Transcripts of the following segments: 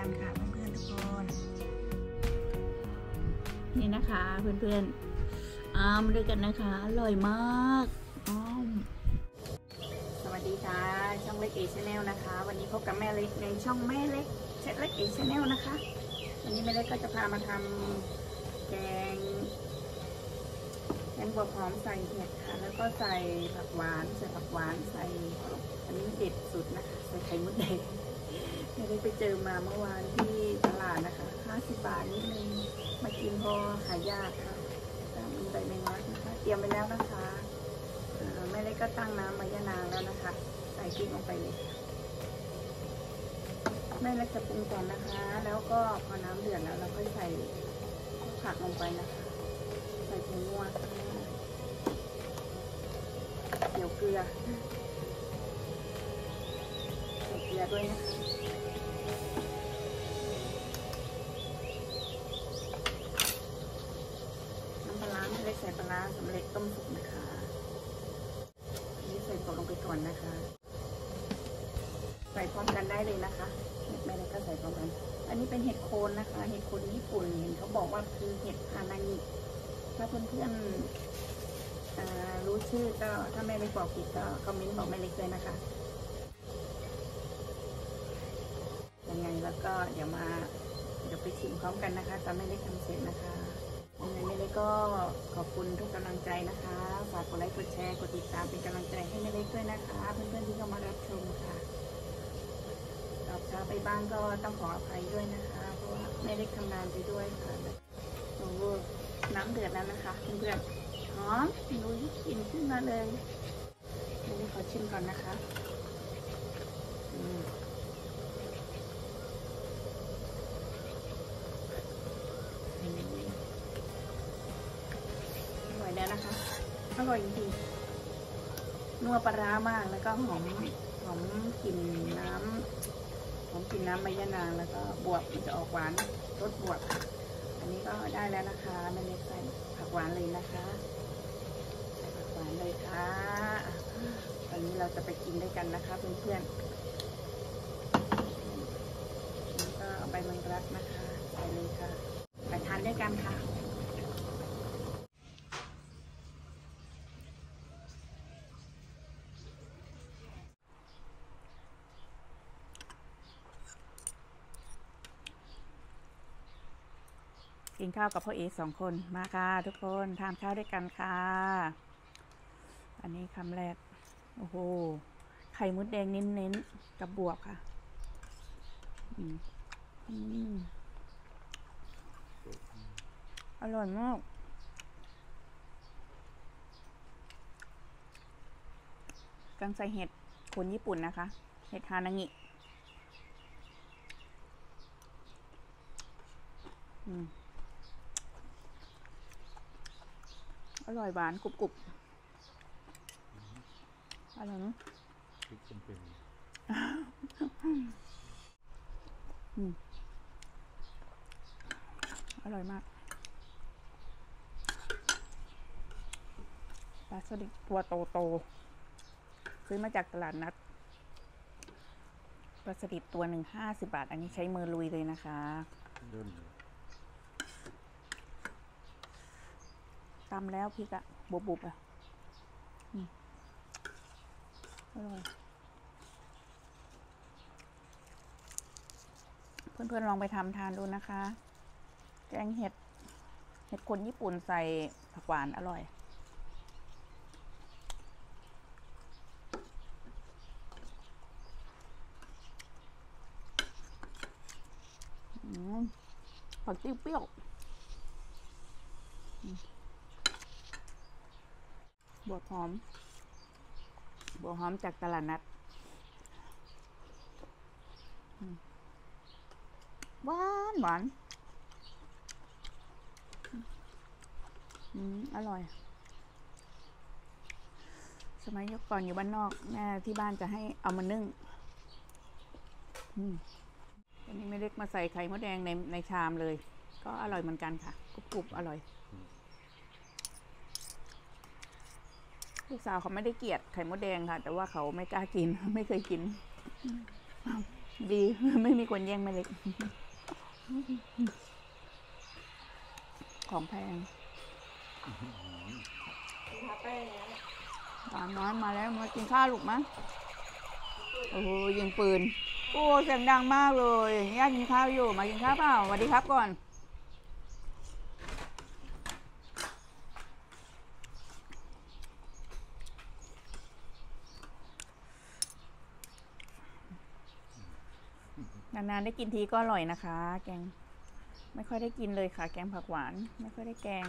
กันค่ะเพื่อนๆทุกคนนี่นะคะเพื่อนๆมาด้วยกันนะคะอร่อยมากสวัสดีค่ะช่องเล็กเอชแนลนะคะวันนี้พบกับแม่เล็กในช่องแม่เล็กเล็กเอชแนลนะคะวันนี้แม่เล็กก็จะพามาทำแกงบวบหอมใส่เห็ดค่ะแล้วก็ใส่ผักหวานใส่อันนี้เด็ดสุดนะคะใส่ไข่มดแดงไม่ได้ไปเจอมาเมื่อวานที่ตลาดนะคะ50 บาทนิดนึงมากินพอหายากค่ะมีใบแมงลักนะคะเตรียมไปแล้วนะคะแม่เล็กก็ตั้งน้ำมายะนางแล้วนะคะใส่พริกลงไปเลยแม่เล็กจะปรุงก่อนนะคะแล้วก็พอน้ำเดือดแล้วเราก็ใส่ผักลงไปนะคะใส่ผงนัวเดี๋ยวเกลือใส่เกลือด้วยนะคะน้ำปลาไม่ได้ใส่ปลาสำเร็จต้มสุกนะคะนี่ใส่ตัวลงไปก่อนนะคะใส่พร้อมกันได้เลยนะคะแม่เล็กก็ใส่พร้อมกันอันนี้เป็นเห็ดโคนนะคะเห็ดโคนญี่ปุ่นเห็นเขาบอกว่าคือเห็ดฮานางิถ้าเพื่อนๆรู้ชื่อก็ถ้าแม่เล็กบอกผิดก็คอมเมนต์บอกแม่เล็กเลยนะคะยังไงแล้วก็เดี๋ยวไปชิมพร้อมกันนะคะตอนแม่เล็กทำเสร็จนะคะยังไงแม่เล็กก็ขอบคุณทุกกำลังใจนะคะฝากกดไลค์กดแชร์กดติดตามเป็นกำลังใจให้แม่เล็กด้วยนะคะเพื่อนๆที่เข้ามารับชมค่ะตอบช้าไปบ้างก็ต้องขออภัยด้วยนะคะเพราะว่าแม่เล็กทำงานไปด้วยค่ะโอ้น้ำเดือดแล้วนะคะเพื่อนๆหอมนุ้ยกลิ่นขึ้นมาเลยแม่เล็กขอชิมก่อนนะคะอร่อยแล้วนะคะอร่อยจริงๆนัวปลาร้ามากแล้วก็หอมกลิ่นน้ำใบยะนางแล้วก็บวบมันจะออกหวานรสบวบอันนี้ก็ได้แล้วนะคะแม่เล็กใส่ผักหวานเลยนะคะใส่ผักหวานเลยค่ะวันนี้เราจะไปกินด้วยกันนะคะเพื่อนๆนี่ก็เอาใบแมงลักนะคะใส่เลยค่ะไปทานด้วยกันค่ะกินข้าวกับพ่อเอ2 คนมาค่ะทุกคนทานข้าวด้วยกันค่ะอันนี้คำแรกโอ้โหไข่มดแดงเน้นๆกับบวบค่ะอร่อยมากกันใส่เห็ดคนญี่ปุ่นนะคะเห็ดฮานางิอร่อยหวานกรุบอร่อยเนาะอร่อยมากปลาสลิดตัวโตซื้อมาจากตลาดนัดปลาสลิดตัวหนึ่ง50 บาทอันนี้ใช้มือลุยเลยนะคะตำแล้วพริกอะบุบอะอร่อยเพื่อนๆลองไปทำทานดูนะคะแกงเห็ดคนญี่ปุ่นใส่ผักหวานอร่อยผักติ้วเปรี้ยวบวบหอมจากตลาดนัดหวานอร่อยสมัยก่อนอยู่บ้านนอกแม่ที่บ้านจะให้เอามานึ่งอันนี้ไม่เล็กมาใส่ไข่มดแดงในชามเลยก็อร่อยเหมือนกันค่ะกรุบอร่อยลูกสาวเขาไม่ได้เกลียดไข่มดแดงค่ะแต่ว่าเขาไม่กล้ากินไม่เคยกินดี ไม่มีคนแย่งแม่เล็ก ของแพงหลานน้อยมาแล้วมากินข้าวลูกมั้ยโอ้โหยิงปืนโอ้เสียงดังมากเลยญาติกินข้าวอยู่มากินข้าวเปล่าสวัสดีครับก่อนนานๆได้กินทีก็อร่อยนะคะแกงไม่ค่อยได้กินเลยค่ะแกงผักหวานไม่ค่อยได้แกง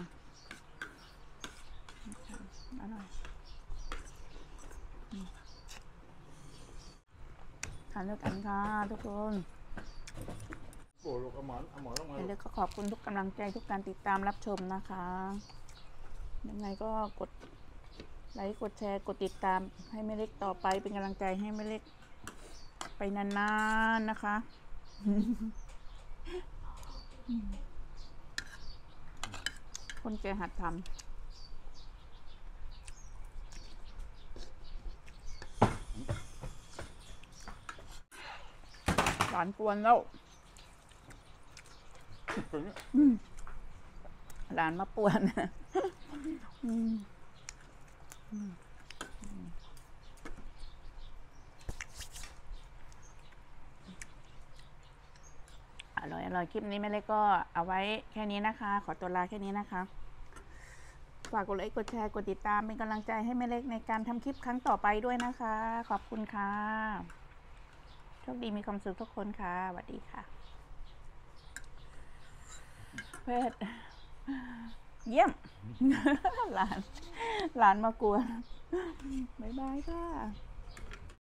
อร่อยทานด้วยกันค่ะทุกคนแล้วก็ขอบคุณทุกกำลังใจทุกการติดตามรับชมนะคะยังไงก็กดไลค์กดแชร์กดติดตามให้แม่เล็กต่อไปเป็นกำลังใจให้แม่เล็กไปนานๆนะคะคนแก่หัดทำหลานกวนแล้วหลานมาป่วนอร่อยคลิปนี้แม่เล็กก็เอาไว้แค่นี้นะคะขอตัวลาแค่นี้นะคะฝากกดไลค์กดแชร์กดติดตามเป็นกำลังใจให้แม่เล็กในการทำคลิปครั้งต่อไปด้วยนะคะขอบคุณค่ะโชคดีมีความสุขทุกคนค่ะสวัสดีค่ะเพชรเยี่ยม หลานมากวนบ๊ายบายค่ะ